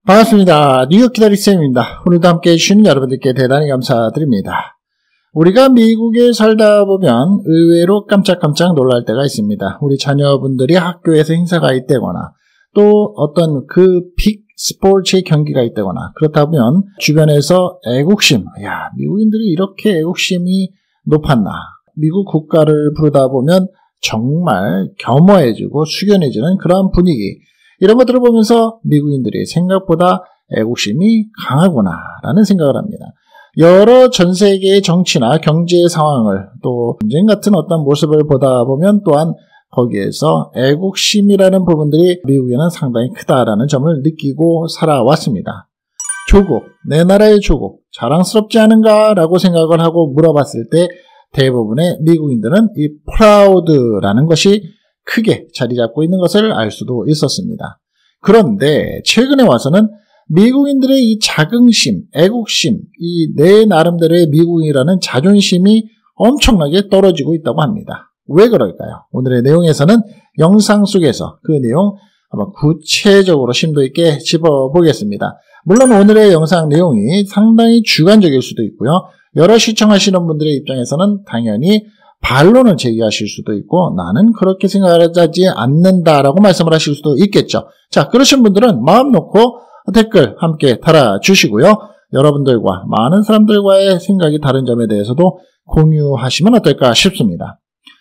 반갑습니다. 뉴욕 기다리쌤입니다. 오늘도 함께 해주신 여러분들께 대단히 감사드립니다. 우리가 미국에 살다 보면 의외로 깜짝깜짝 놀랄 때가 있습니다. 우리 자녀분들이 학교에서 행사가 있다거나 또 어떤 그 빅 스포츠의 경기가 있다거나 그렇다 보면 주변에서 애국심, 미국인들이 이렇게 애국심이 높았나. 미국 국가를 부르다 보면 정말 겸허해지고 숙연해지는 그런 분위기. 이런 것들을 보면서 미국인들이 생각보다 애국심이 강하구나라는 생각을 합니다. 여러 전 세계의 정치나 경제 상황을 또 전쟁 같은 어떤 모습을 보다 보면 또한 거기에서 애국심이라는 부분들이 미국에는 상당히 크다라는 점을 느끼고 살아왔습니다. 조국, 내 나라의 조국, 자랑스럽지 않은가라고 생각을 하고 물어봤을 때 대부분의 미국인들은 이 proud라는 것이 크게 자리 잡고 있는 것을 알 수도 있었습니다. 그런데 최근에 와서는 미국인들의 이 자긍심, 애국심, 이 내 나름대로의 미국이라는 자존심이 엄청나게 떨어지고 있다고 합니다. 왜 그럴까요? 오늘의 내용에서는 영상 속에서 그 내용 한번 구체적으로 심도 있게 짚어보겠습니다. 물론 오늘의 영상 내용이 상당히 주관적일 수도 있고요. 여러 시청하시는 분들의 입장에서는 당연히 반론을 제기하실 수도 있고 나는 그렇게 생각하지 않는다라고 말씀을 하실 수도 있겠죠. 자, 그러신 분들은 마음 놓고 댓글 함께 달아주시고요. 여러분들과 많은 사람들과의 생각이 다른 점에 대해서도 공유하시면 어떨까 싶습니다.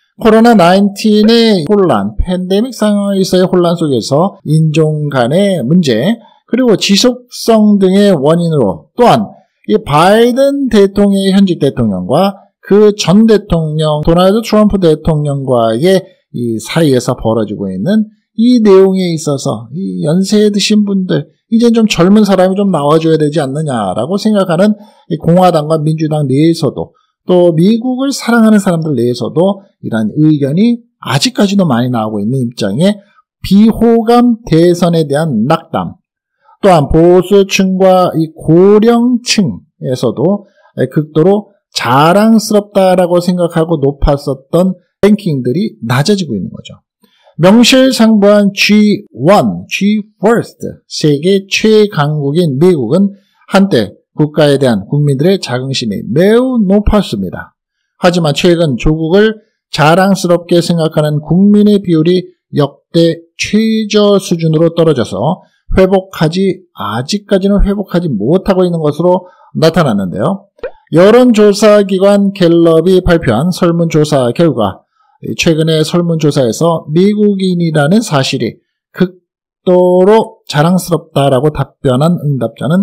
코로나19의 혼란, 팬데믹 상황에서의 혼란 속에서 인종 간의 문제, 그리고 지속성 등의 원인으로 또한 이 바이든 대통령의 현직 대통령과 그 전 대통령 도널드 트럼프 대통령과의 이 사이에서 벌어지고 있는 이 내용에 있어서 이 연세에 드신 분들 이제 좀 젊은 사람이 좀 나와줘야 되지 않느냐라고 생각하는 이 공화당과 민주당 내에서도 또 미국을 사랑하는 사람들 내에서도 이러한 의견이 아직까지도 많이 나오고 있는 입장에 비호감 대선에 대한 낙담, 또한 보수층과 이 고령층에서도 극도로 자랑스럽다라고 생각하고 높았었던 랭킹들이 낮아지고 있는 거죠. 명실상부한 G1, G1st, 세계 최강국인 미국은 한때 국가에 대한 국민들의 자긍심이 매우 높았습니다. 하지만 최근 조국을 자랑스럽게 생각하는 국민의 비율이 역대 최저 수준으로 떨어져서 아직까지는 회복하지 못하고 있는 것으로 나타났는데요. 여론조사기관 갤럽이 발표한 설문조사 결과 최근의 설문조사에서 미국인이라는 사실이 극도로 자랑스럽다라고 답변한 응답자는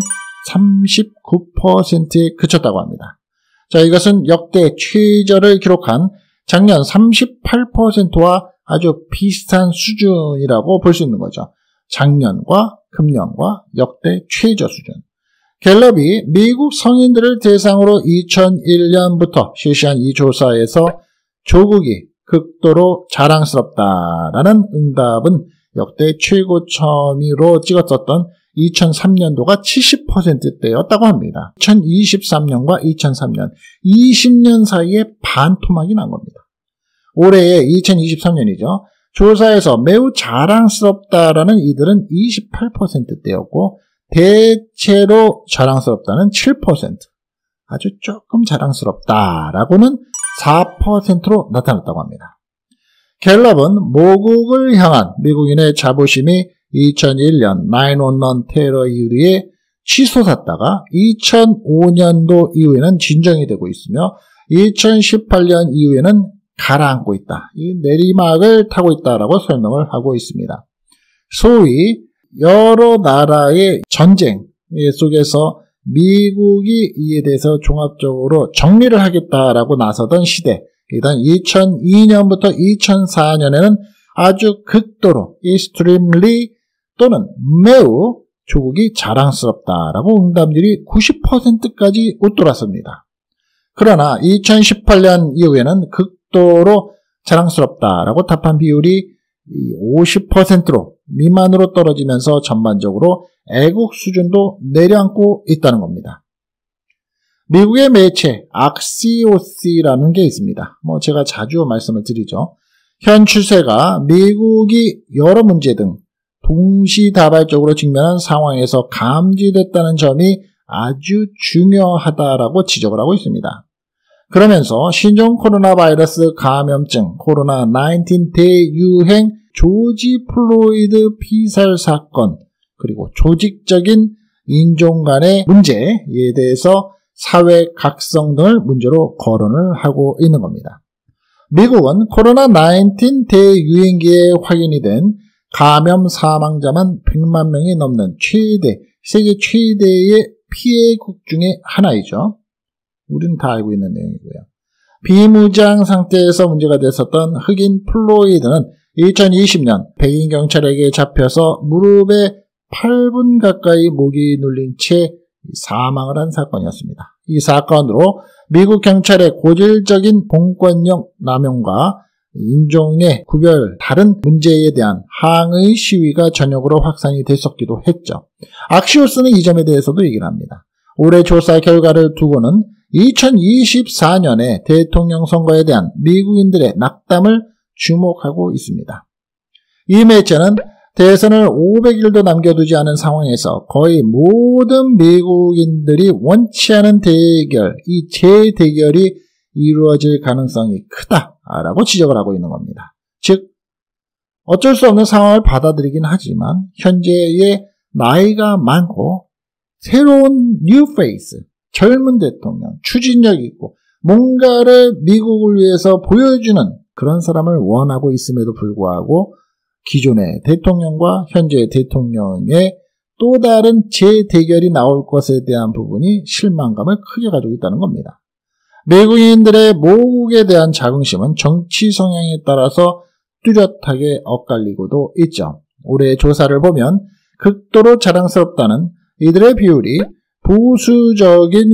39%에 그쳤다고 합니다. 자, 이것은 역대 최저를 기록한 작년 38%와 아주 비슷한 수준이라고 볼 수 있는 거죠. 작년과 금년과 역대 최저 수준. 갤럽이 미국 성인들을 대상으로 2001년부터 실시한 이 조사에서 조국이 극도로 자랑스럽다라는 응답은 역대 최고점으로 찍었었던 2003년도가 70%대였다고 합니다. 2023년과 2003년, 20년 사이에 반토막이 난 겁니다. 올해의 2023년이죠. 조사에서 매우 자랑스럽다라는 이들은 28%대였고 대체로 자랑스럽다는 7%, 아주 조금 자랑스럽다라고는 4%로 나타났다고 합니다. 갤럽은 모국을 향한 미국인의 자부심이 2001년 9/11 테러 이후에 치솟았다가 2005년도 이후에는 진정이 되고 있으며 2018년 이후에는 가라앉고 있다. 이 내리막을 타고 있다라고 설명을 하고 있습니다. 소위 여러 나라의 전쟁 속에서 미국이 이에 대해서 종합적으로 정리를 하겠다라고 나서던 시대, 일단 2002년부터 2004년에는 아주 극도로 extremely 또는 매우 조국이 자랑스럽다라고 응답률이 90%까지 웃돌았습니다. 그러나 2018년 이후에는 극도로 자랑스럽다라고 답한 비율이 50%로 미만으로 떨어지면서 전반적으로 애국 수준도 내려앉고 있다는 겁니다. 미국의 매체 아xios라는 게 있습니다. 제가 자주 말씀을 드리죠. 현 추세가 미국이 여러 문제 등 동시다발적으로 직면한 상황에서 감지됐다는 점이 아주 중요하다라고 지적을 하고 있습니다. 그러면서 신종 코로나 바이러스 감염증 코로나19 대유행 조지 플로이드 피살 사건 그리고 조직적인 인종 간의 문제에 대해서 사회 각성 등을 문제로 거론을 하고 있는 겁니다. 미국은 코로나19 대유행기에 확인이 된 감염 사망자만 100만 명이 넘는 세계 최대의 피해국 중에 하나이죠. 우리는 다 알고 있는 내용이고요. 비무장 상태에서 문제가 됐었던 흑인 플로이드는 2020년 백인 경찰에게 잡혀서 무릎에 8분 가까이 목이 눌린 채 사망을 한 사건이었습니다. 이 사건으로 미국 경찰의 고질적인 공권력 남용과 인종의 구별 다른 문제에 대한 항의 시위가 전역으로 확산이 됐었기도 했죠. 악시오스는 이 점에 대해서도 얘기를 합니다. 올해 조사 결과를 두고는 2024년에 대통령 선거에 대한 미국인들의 낙담을 주목하고 있습니다. 이 매체는 대선을 500일도 남겨두지 않은 상황에서 거의 모든 미국인들이 원치 않은 대결, 이 재대결이 이루어질 가능성이 크다라고 지적을 하고 있는 겁니다. 즉, 어쩔 수 없는 상황을 받아들이긴 하지만 현재의 나이가 많고 새로운 뉴 페이스, 젊은 대통령, 추진력 있고 뭔가를 미국을 위해서 보여주는 그런 사람을 원하고 있음에도 불구하고 기존의 대통령과 현재의 대통령의 또 다른 재대결이 나올 것에 대한 부분이 실망감을 크게 가지고 있다는 겁니다. 미국인들의 모국에 대한 자긍심은 정치 성향에 따라서 뚜렷하게 엇갈리고도 있죠. 올해 조사를 보면 극도로 자랑스럽다는 이들의 비율이 보수적인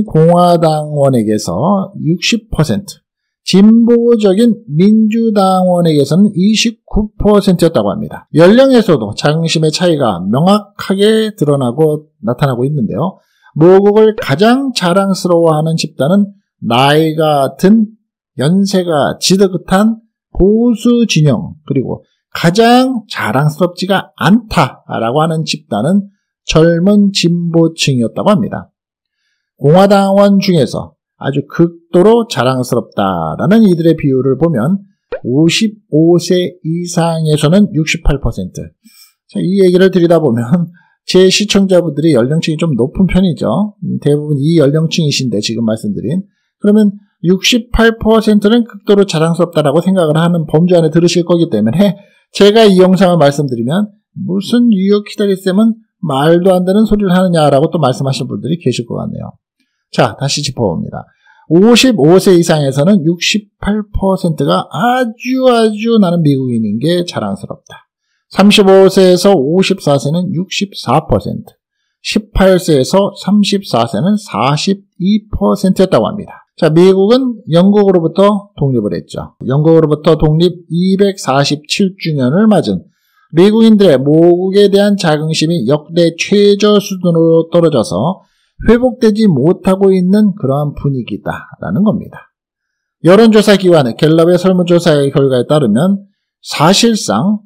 공화당원에게서 60%, 진보적인 민주당원에게서는 29%였다고 합니다. 연령에서도 자긍심의 차이가 명확하게 나타나고 있는데요. 모국을 가장 자랑스러워하는 집단은 나이가 든 연세가 지긋한 보수 진영 그리고 가장 자랑스럽지가 않다라고 하는 집단은 젊은 진보층이었다고 합니다. 공화당원 중에서 아주 극도로 자랑스럽다라는 이들의 비율을 보면 55세 이상에서는 68%. 자, 이 얘기를 들여다보면 제 시청자분들이 연령층이 좀 높은 편이죠. 대부분 이 연령층이신데 지금 말씀드린. 그러면 68%는 극도로 자랑스럽다라고 생각을 하는 범주 안에 들으실 거기 때문에 제가 이 영상을 말씀드리면 무슨 뉴욕 히더리쌤은 말도 안 되는 소리를 하느냐라고 또 말씀하시는 분들이 계실 것 같네요. 자, 다시 짚어봅니다. 55세 이상에서는 68%가 아주 나는 미국인인 게 자랑스럽다. 35세에서 54세는 64%, 18세에서 34세는 42%였다고 합니다. 자, 미국은 영국으로부터 독립을 했죠. 영국으로부터 독립 247주년을 맞은 미국인들의 모국에 대한 자긍심이 역대 최저 수준으로 떨어져서 회복되지 못하고 있는 그러한 분위기다라는 겁니다. 여론조사 기관 갤럽의 설문조사의 결과에 따르면 사실상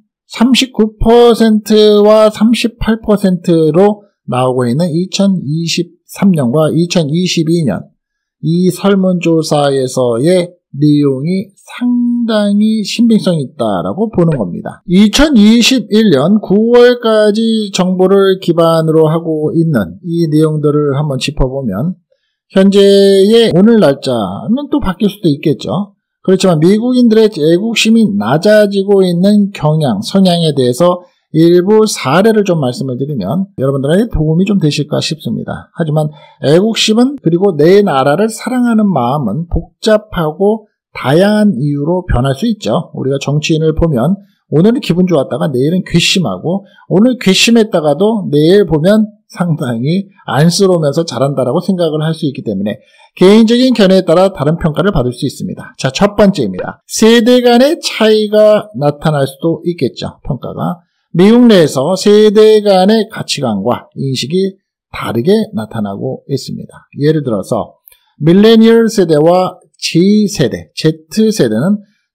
39%와 38%로 나오고 있는 2023년과 2022년 이 설문조사에서의 내용이 상당히 신빙성이 있다라고 보는 겁니다. 2021년 9월까지 정보를 기반으로 하고 있는 이 내용들을 한번 짚어보면 현재의 오늘 날짜는 또 바뀔 수도 있겠죠. 그렇지만 미국인들의 애국심이 낮아지고 있는 성향에 대해서 일부 사례를 좀 말씀을 드리면 여러분들에게 도움이 좀 되실까 싶습니다. 하지만 애국심은 그리고 내 나라를 사랑하는 마음은 복잡하고 다양한 이유로 변할 수 있죠. 우리가 정치인을 보면 오늘은 기분 좋았다가 내일은 괘씸하고 오늘 괘씸했다가도 내일 보면 상당히 안쓰러우면서 잘한다라고 생각을 할 수 있기 때문에 개인적인 견해에 따라 다른 평가를 받을 수 있습니다. 자, 첫 번째입니다. 세대 간의 차이가 나타날 수도 있겠죠. 평가가. 미국 내에서 세대 간의 가치관과 인식이 다르게 나타나고 있습니다. 예를 들어서 밀레니얼 세대와 G세대, Z세대는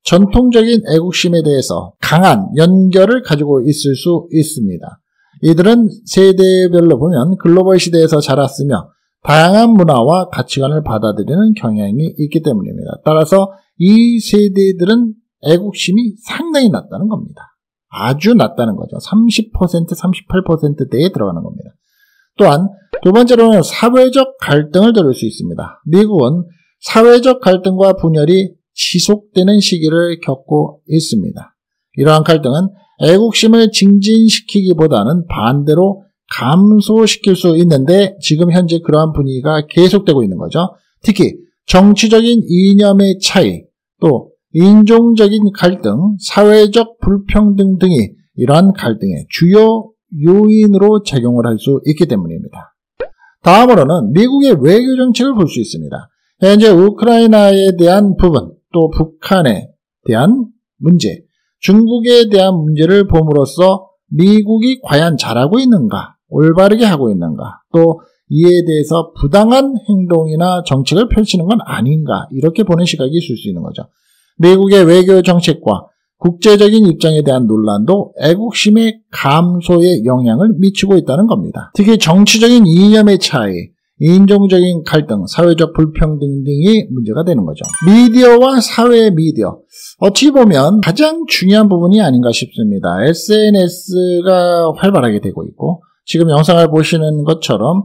전통적인 애국심에 대해서 강한 연결을 가지고 있을 수 있습니다. 이들은 세대별로 보면 글로벌 시대에서 자랐으며 다양한 문화와 가치관을 받아들이는 경향이 있기 때문입니다. 따라서 이 세대들은 애국심이 상당히 낮다는 겁니다. 아주 낮다는 거죠. 30%, 38%대에 들어가는 겁니다. 또한 두 번째로는 사회적 갈등을 들을 수 있습니다. 미국은 사회적 갈등과 분열이 지속되는 시기를 겪고 있습니다. 이러한 갈등은 애국심을 증진시키기보다는 반대로 감소시킬 수 있는데 지금 현재 그러한 분위기가 계속되고 있는 거죠. 특히 정치적인 이념의 차이, 또 인종적인 갈등, 사회적 불평등 등이 이러한 갈등의 주요 요인으로 작용을 할 수 있기 때문입니다. 다음으로는 미국의 외교 정책을 볼 수 있습니다. 현재 우크라이나에 대한 부분, 또 북한에 대한 문제, 중국에 대한 문제를 봄으로써 미국이 과연 잘하고 있는가, 올바르게 하고 있는가, 또 이에 대해서 부당한 행동이나 정책을 펼치는 건 아닌가, 이렇게 보는 시각이 있을 수 있는 거죠. 미국의 외교 정책과 국제적인 입장에 대한 논란도 애국심의 감소에 영향을 미치고 있다는 겁니다. 특히 정치적인 이념의 차이, 인종적인 갈등, 사회적 불평등 등이 문제가 되는 거죠. 미디어와 사회 미디어, 어찌 보면 가장 중요한 부분이 아닌가 싶습니다. SNS가 활발하게 되고 있고 지금 영상을 보시는 것처럼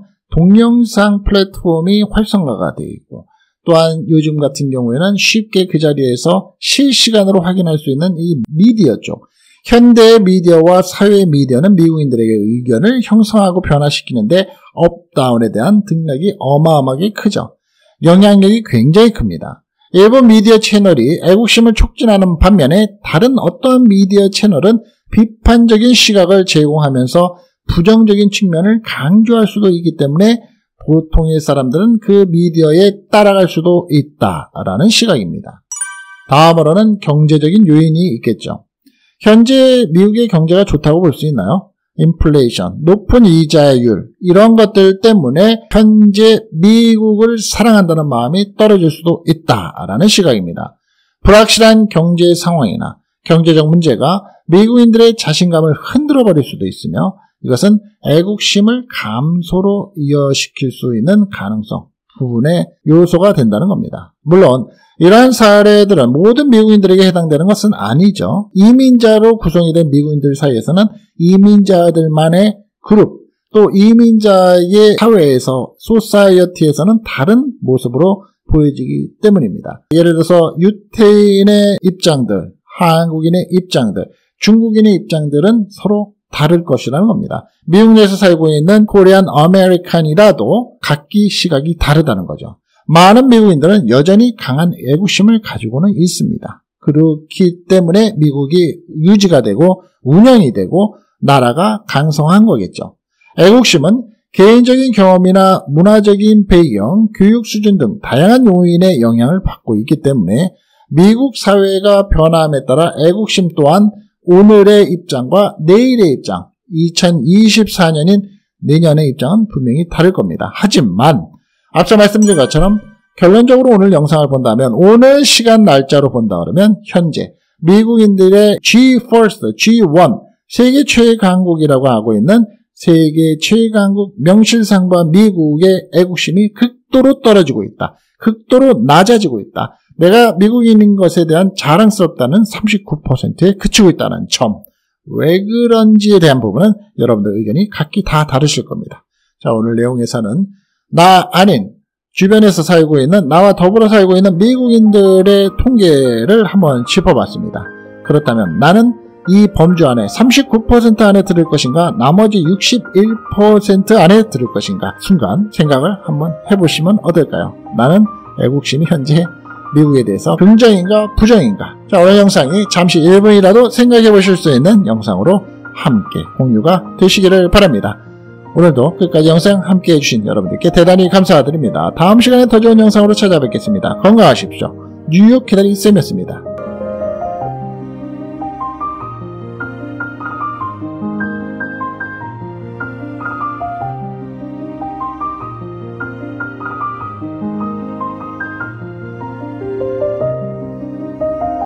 동영상 플랫폼이 활성화가 되어 있고 또한 요즘 같은 경우에는 쉽게 그 자리에서 실시간으로 확인할 수 있는 이 미디어 쪽, 현대 미디어와 사회 미디어는 미국인들에게 의견을 형성하고 변화시키는데 업다운에 대한 등락이 어마어마하게 크죠. 영향력이 굉장히 큽니다. 일부 미디어 채널이 애국심을 촉진하는 반면에 다른 어떠한 미디어 채널은 비판적인 시각을 제공하면서 부정적인 측면을 강조할 수도 있기 때문에 보통의 사람들은 그 미디어에 따라갈 수도 있다라는 시각입니다. 다음으로는 경제적인 요인이 있겠죠. 현재 미국의 경제가 좋다고 볼 수 있나요? 인플레이션, 높은 이자율, 이런 것들 때문에 현재 미국을 사랑한다는 마음이 떨어질 수도 있다라는 시각입니다. 불확실한 경제 상황이나 경제적 문제가 미국인들의 자신감을 흔들어 버릴 수도 있으며 이것은 애국심을 감소로 이어시킬 수 있는 가능성 부분의 요소가 된다는 겁니다. 물론 이러한 사례들은 모든 미국인들에게 해당되는 것은 아니죠. 이민자로 구성이 된 미국인들 사이에서는 이민자들만의 그룹, 또 이민자의 사회에서, 소사이어티에서는 다른 모습으로 보여지기 때문입니다. 예를 들어서 유태인의 입장들, 한국인의 입장들, 중국인의 입장들은 서로 다를 것이라는 겁니다. 미국 내에서 살고 있는 코리안 아메리칸이라도 각기 시각이 다르다는 거죠. 많은 미국인들은 여전히 강한 애국심을 가지고는 있습니다. 그렇기 때문에 미국이 유지가 되고 운영이 되고 나라가 강성한 거겠죠. 애국심은 개인적인 경험이나 문화적인 배경, 교육 수준 등 다양한 요인의 영향을 받고 있기 때문에 미국 사회가 변함에 따라 애국심 또한 오늘의 입장과 내일의 입장, 2024년인 내년의 입장은 분명히 다를 겁니다. 하지만 앞서 말씀드린 것처럼 결론적으로 오늘 영상을 본다면 오늘 시간 날짜로 본다 그러면 현재 미국인들의 G1, G1 세계 최강국이라고 하고 있는 세계 최강국 명실상부한 미국의 애국심이 극도로 떨어지고 있다. 극도로 낮아지고 있다. 내가 미국인인 것에 대한 자랑스럽다는 39%에 그치고 있다는 점. 왜 그런지에 대한 부분은 여러분들 의견이 각기 다 다르실 겁니다. 자, 오늘 내용에서는 나 아닌 주변에서 살고 있는, 나와 더불어 살고 있는 미국인들의 통계를 한번 짚어봤습니다. 그렇다면 나는 이 범주 안에 39% 안에 들을 것인가, 나머지 61% 안에 들을 것인가, 순간 생각을 한번 해보시면 어떨까요? 나는 애국심이 현재 미국에 대해서 긍정인가 부정인가. 자, 오늘 영상이 잠시 1분이라도 생각해 보실 수 있는 영상으로 함께 공유가 되시기를 바랍니다. 오늘도 끝까지 영상 함께 해주신 여러분들께 대단히 감사드립니다. 다음 시간에 더 좋은 영상으로 찾아뵙겠습니다. 건강하십시오. 뉴욕 기다린 쌤이었습니다.